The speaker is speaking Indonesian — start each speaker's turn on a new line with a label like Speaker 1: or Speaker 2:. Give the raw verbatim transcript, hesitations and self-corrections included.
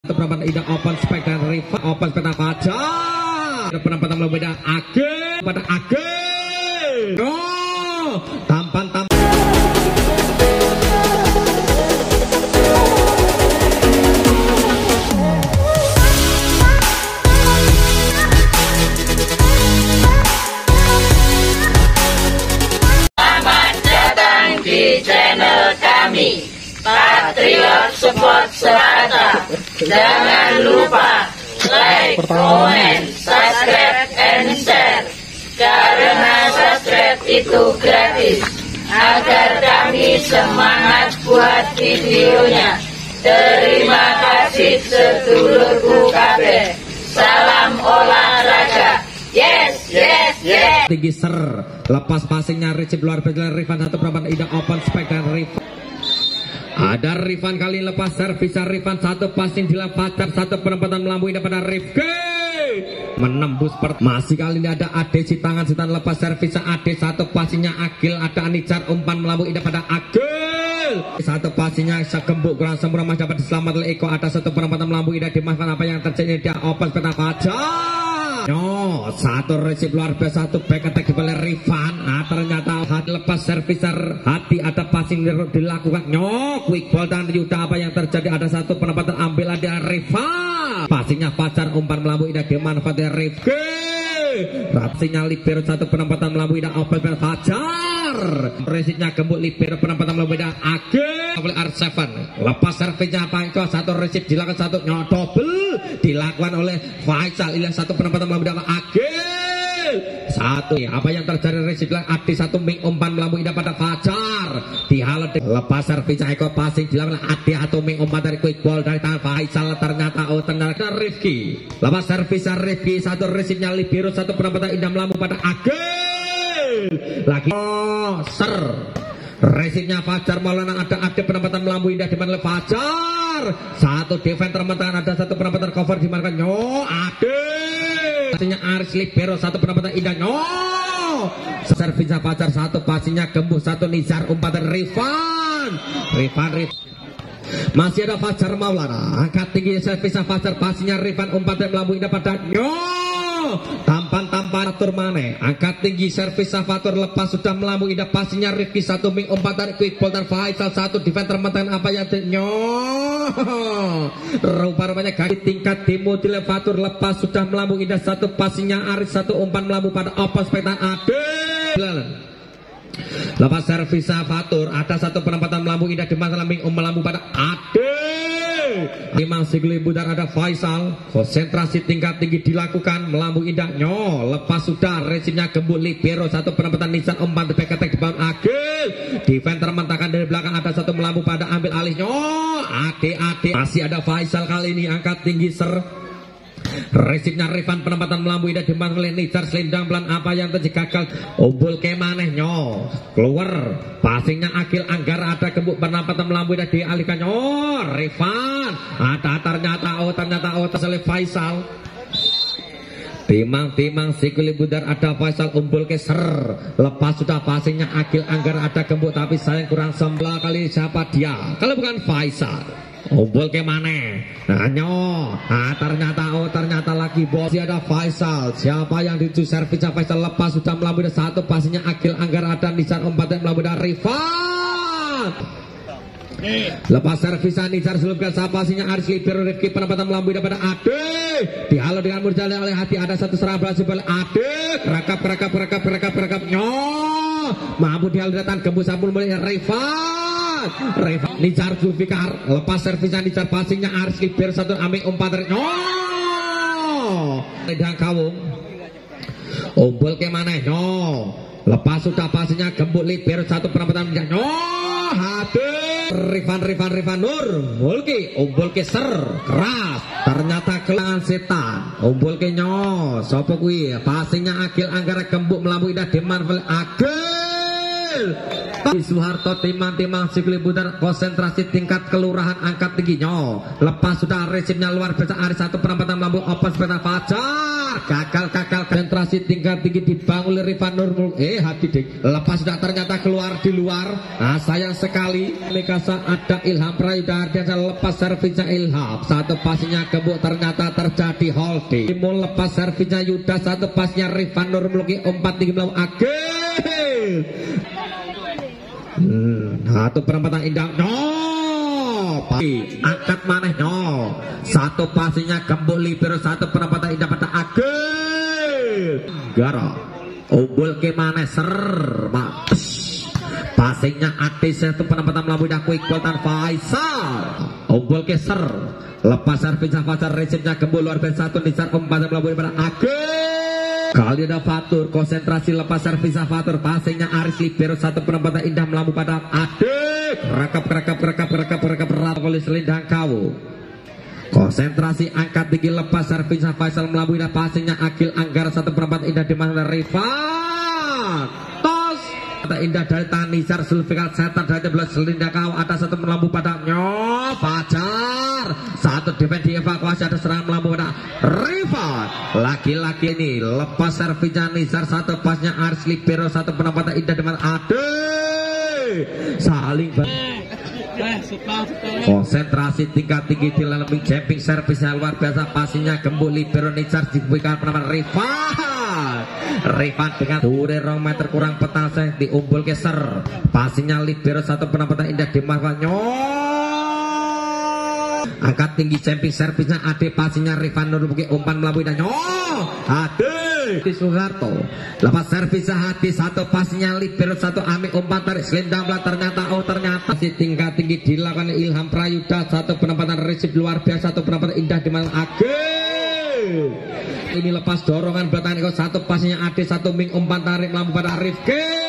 Speaker 1: Penampilan Ida open spek dan Riva open spek Fajar. Penampilan berbeda Age pada Age. Oh, tampan tampan.
Speaker 2: Selamat datang di channel kami, Patriot Support Serata. Jangan lupa like, comment, subscribe, and share. Karena subscribe itu gratis. Agar kami semangat buat videonya. Terima kasih sedulurku kabeh. Salam olahraga. Yes, yes, yes.
Speaker 1: Tinggi ser, lepas passingnya Richard luar biasa. Rifan satu penampilan Ida open spek dan Rifan. Ada Rifan kali lepas servis Rifan satu passing di Fajar satu penempatan melambui daripada Rifki menembus per masih kali ini ada Ade si tangan sitan lepas servis Ade satu passingnya Agil ada Anicar umpan melambui daripada Agil satu passingnya Sagembuk kurang sempurna mas dapat diselamat oleh Eko ada satu penempatan melambui dan dimasukkan apa yang terjadi dia open peta Fajar. No, satu resip luar biasa satu back attack oleh Rifan. Ah, ternyata hati lepas serviser hati ada passing dilakukan. No, quick ball dan Yuda apa yang terjadi ada satu penempatan ambil ada Rifan. Passingnya Fajar umpan melambui dan dimanfaatkan Rifki. Rapsinya libero satu penempatan melambui dan open ball Fajar. Resipnya Gembuk libero penempatan melambui dan Age oleh R tujuh. Lepas servisnya apa itu satu resip dilakukan satu no double dilakukan oleh Faisal. Ini satu penempatan melambui dan Age. Satu apa yang terjadi resip Adi satu ming umpan melambui pada Fajar dihalau lepas servis Eko passing dilakukan Adi atau ming umpan dari quick ball dari tangan Faisal ternyata oh ternyata Rifki lepas servis Rifki satu resipnya libero satu penempatan indah melambung pada Age lagi oh ser resipnya Fajar Maulana ada Ade penempatan melambung indah dimana Fajar satu defense termentangan ada satu penempatan cover dimana nyo Ade passingnya Aris libero satu penempatan indah no servisnya Fajar satu passingnya Gembuk satu Nizar umpan dari Rifan Rifan Rifan masih ada Fajar Maulana angkat tinggi servisnya Fajar passingnya Rifan umpan dari melambung indah pada no tampan-tampan atur mane angkat tinggi servis Fatur lepas sudah melambung indah passingnya Rifki satu ming umpan dari quick ball dan Faisal satu defense termentangan apa yang nyo rupa-rupanya kaki tingkat demo di Fatur lepas sudah melambung indah satu passingnya Aris satu umpan melambung pada open spektan Ade lepas servis Fatur ada satu penempatan melambung indah di masalah ming um melambung pada Ade Imam Sigli Budar ada Faisal konsentrasi tingkat tinggi dilakukan melambung indah nyo lepas sudah resipnya Gembuk libero satu penempatan Nisan umpan di back attack di bawah Agil defense termentahkan dari belakang ada satu melambung pada ambil alih nyo ade ade masih ada Faisal kali ini angkat tinggi ser resipnya Rifan penempatan melambung indah dimana oleh Nizar selendang pelan apa yang terjadi gagal umbul ke maneh nyo keluar passingnya Agil Anggara ada Gembuk penempatan melambung indah dialihkan nyo Rifan ada ternyata oh ternyata oh terselip Faisal timang-timang Sikuli Budar ada Faisal umbul ke ser lepas sudah passingnya Agil Anggara ada Gembuk tapi sayang kurang sebelah kali siapa dia kalau bukan Faisal umbul ke mana? Nah, nyo. Nah, ternyata oh ternyata lagi bos ada Faisal. Siapa yang dituju servisnya Faisal lepas sudah melambung satu passingnya Agil Anggara dan Nizar umpan yang melambung dari Rifan. Lepas servisnya Nizar sebelumkan siapa passingnya Aris libero Rifki penempatan melambung daripada Ade. Dihalau dengan murjali oleh hati ada satu serangan berhasil oleh Ade. Kerakap kerakap kerakap kerakap kerakap nyo. Mampu dihalau datang Gembuk sampul mulai Rifan. Rifan Nizar Zulfikar lepas servisnya Nizar passingnya Aris libero satu ambil umpan dari no Lidang Kawung umbul ke mana no lepas sudah passingnya Gembuk libero satu penempatan no hadir Rifan Rifan Rifan Nur mulki umbul ke ser keras ternyata kelangan setan umbul ke nyo sopo kui passingnya Agil Anggara Gembuk melambung indah dimanfaatkan Agil Soeharto timang-timang Sikli Budar konsentrasi tingkat kelurahan angkat tingginya lepas sudah resipnya luar biasa Aris satu penempatan melambung open sepeda Fajar gagal gagal konsentrasi tingkat tinggi dibangun oleh Rifan Nurmul. Eh hati dek, lepas sudah ternyata keluar di luar. Nah sayang sekali. Mikasa ada Ilham Prayuda Ardiansyah, lepas servisnya Ilham, satu pasnya gembuk ternyata terjadi holding. Timul lepas servisnya Yuda, satu pasnya Rifan Nurmul empat tinggi melawan Agil. Hmm, satu perempatan indah. No, angkat maneh no. Satu pasinya gembuk libero, satu perempatan indah pada Agil. Gara umbul ke maneh ser. Passingnya Adi, satu penempatan melalui Daku Iqbal dan Faisal. Umbul ke ser. Lepas servis Faisal, resipnya gembul luar biasa, satu nisar umpan melalui pada Agil. Kali ada Fatur, konsentrasi lepas servis Fatur, passingnya Aris libero, satu penempatan indah melambung pada Adik. Rekap rekap rekap rekap rekap rata oleh selindang kawu. Konsentrasi angkat tinggi lepas servis Faisal melambung indah, passingnya Agil Anggara, satu penempatan indah di mana Rifan. Tos indah dari Tanisar Sulfikal setan dari belas selindang kawu, ada satu melambung pada Nyo Fajar, satu defense dievakuasi, ada serangan melambung pada Rifan. Laki-laki ini lepas servisnya Nisar, satu pasnya Aris libero, satu penempatan indah dengan Ade. Saling konsentrasi tingkat tinggi di lalui jumping servisnya luar biasa, pasinya gembuk libero Nisar diberikan penempatan Rifan. Rifan dengan dure rong meter kurang petase diumbul keser, pasinya libero, satu penempatan indah di marwanya. Angkat tinggi jumping servisnya Ade, pasinya Rifan Nurbuki umpan melalui danyo Ade di Soeharto. Lepas servisnya Hadi, satu pasinya libero, satu Ami umpan tarik selendang belah, ternyata oh ternyata si tingkat tinggi dilakukan Ilham Prayuda, satu penempatan resip luar biasa, satu penempatan indah di mana Agil. Ini lepas dorongan belakang, satu pasnya Ade, satu Ming umpan tarik melambung pada Rifki.